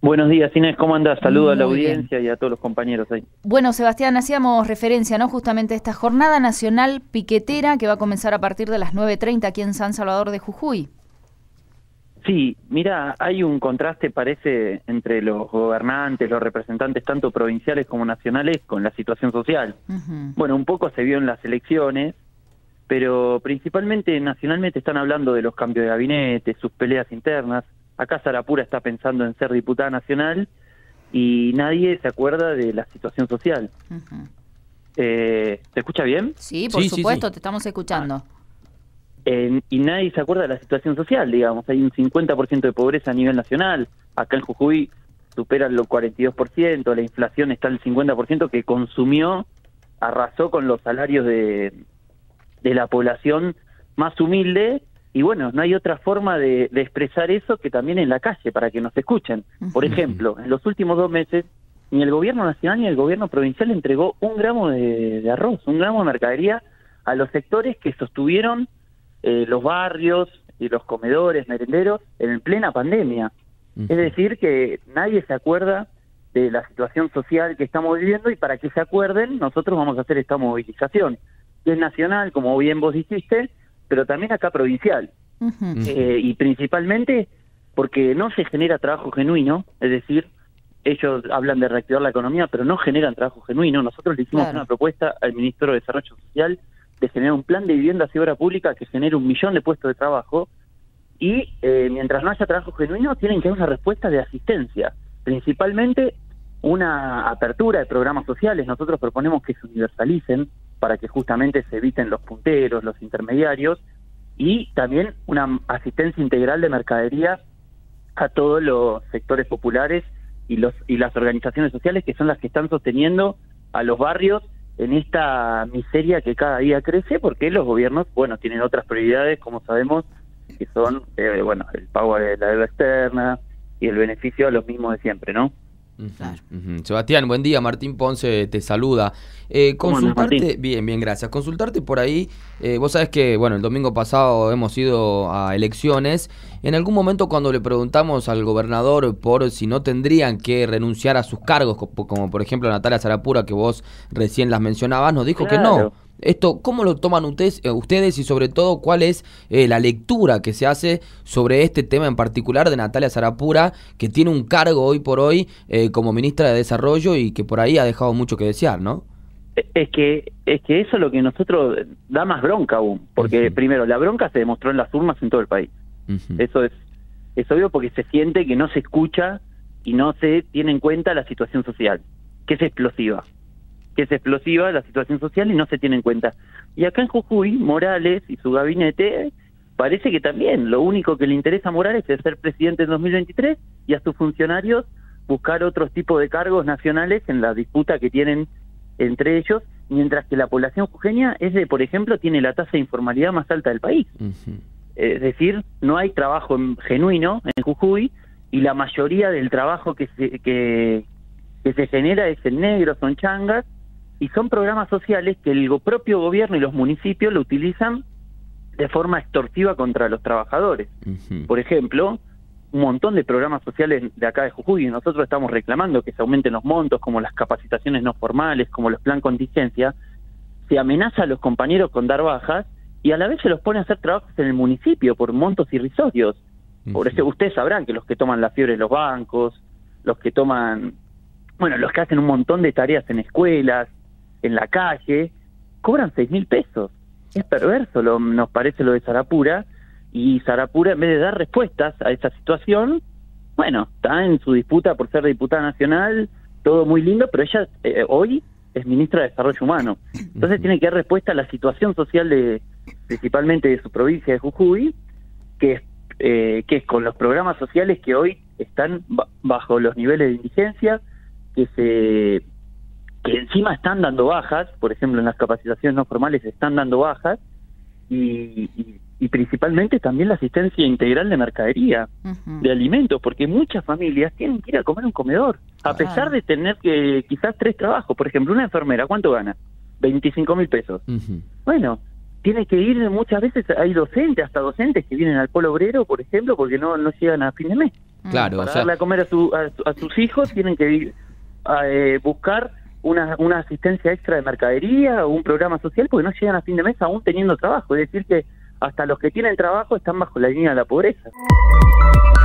Buenos días, Inés, ¿cómo andás? Saludo a la Muy audiencia y a todos los compañeros ahí. Bueno, Sebastián, hacíamos referencia, ¿no? Justamente a esta jornada nacional piquetera que va a comenzar a partir de las 9:30 aquí en San Salvador de Jujuy. Sí, mira, hay un contraste, parece, entre los gobernantes, los representantes, tanto provinciales como nacionales, con la situación social. Bueno, un poco se vio en las elecciones, pero principalmente nacionalmente están hablando de los cambios de gabinete, sus peleas internas. Acá Sarapura está pensando en ser diputada nacional y nadie se acuerda de la situación social. ¿Se escucha bien? Sí, por supuesto, te estamos escuchando. Y nadie se acuerda de la situación social, digamos. Hay un 50% de pobreza a nivel nacional. Acá en Jujuy supera el 42%, la inflación está al 50%, que consumió, arrasó con los salarios de la población más humilde. Y bueno, no hay otra forma de expresar eso que también en la calle, para que nos escuchen. Por ejemplo, en los últimos 2 meses, ni el gobierno nacional ni el gobierno provincial entregó 1 gramo de arroz, 1 gramo de mercadería a los sectores que sostuvieron los barrios y los comedores, merenderos, en plena pandemia. Es decir, que nadie se acuerda de la situación social que estamos viviendo, y para que se acuerden, nosotros vamos a hacer esta movilización, que es nacional, como bien vos dijiste, pero también acá provincial. Y principalmente porque no se genera trabajo genuino, es decir, ellos hablan de reactivar la economía, pero no generan trabajo genuino. Nosotros le hicimos una propuesta al ministro de Desarrollo Social de generar un plan de viviendas y obra pública que genere 1 millón de puestos de trabajo, y mientras no haya trabajo genuino, tienen que haber una respuesta de asistencia, principalmente una apertura de programas sociales. Nosotros proponemos que se universalicen para que justamente se eviten los punteros, los intermediarios, y también una asistencia integral de mercadería a todos los sectores populares y las organizaciones sociales, que son las que están sosteniendo a los barrios en esta miseria que cada día crece, porque los gobiernos, bueno, tienen otras prioridades, como sabemos, que son, bueno, el pago de la deuda externa y el beneficio a los mismos de siempre, ¿no? Sebastián, buen día. Martín Ponce te saluda. Consultarte, bien, gracias. Consultarte por ahí, vos sabés que, bueno, el domingo pasado hemos ido a elecciones. En algún momento, cuando le preguntamos al gobernador por si no tendrían que renunciar a sus cargos, como por ejemplo Natalia Sarapura, que vos recién las mencionabas, nos dijo que no. Esto, ¿cómo lo toman ustedes y sobre todo cuál es la lectura que se hace sobre este tema en particular de Natalia Sarapura, que tiene un cargo hoy por hoy como ministra de Desarrollo y que por ahí ha dejado mucho que desear, ¿no? Es que eso es lo que nosotros da más bronca aún, porque primero, la bronca se demostró en las urnas en todo el país. Eso es obvio, porque se siente que no se escucha y no se tiene en cuenta la situación social, que es explosiva la situación social y no se tiene en cuenta. Y acá en Jujuy, Morales y su gabinete, parece que también lo único que le interesa a Morales es ser presidente en 2023 y a sus funcionarios buscar otros tipos de cargos nacionales en la disputa que tienen entre ellos, mientras que la población jujeña por ejemplo, tiene la tasa de informalidad más alta del país. Es decir, no hay trabajo genuino en Jujuy, y la mayoría del trabajo que se genera es en negro, son changas, y son programas sociales que el propio gobierno y los municipios lo utilizan de forma extorsiva contra los trabajadores. Por ejemplo, un montón de programas sociales de acá de Jujuy, y nosotros estamos reclamando que se aumenten los montos, como las capacitaciones no formales, como los plan contingencia. Se amenaza a los compañeros con dar bajas, y a la vez se los pone a hacer trabajos en el municipio por montos irrisorios. Por eso ustedes sabrán que los que toman la fiebre en los bancos, los que hacen un montón de tareas en escuelas, en la calle, cobran 6.000 pesos. Es perverso, nos parece lo de Sarapura, y Sarapura, en vez de dar respuestas a esa situación, bueno, está en su disputa por ser diputada nacional, todo muy lindo, pero ella hoy es ministra de Desarrollo Humano. Entonces tiene que dar respuesta a la situación social principalmente de su provincia de Jujuy, que es con los programas sociales que hoy están bajo los niveles de indigencia, que encima están dando bajas. Por ejemplo, en las capacitaciones no formales están dando bajas, y principalmente también la asistencia integral de mercadería, de alimentos, porque muchas familias tienen que ir a comer a un comedor, a pesar de tener que quizás 3 trabajos. Por ejemplo, una enfermera, ¿cuánto gana? 25.000 pesos. Bueno, tiene que ir, muchas veces hay hasta docentes que vienen al polo obrero, por ejemplo, porque no llegan a fin de mes. Claro, para darle a comer a sus hijos tienen que buscar una asistencia extra de mercadería o un programa social porque no llegan a fin de mes aún teniendo trabajo. Es decir que hasta los que tienen trabajo están bajo la línea de la pobreza.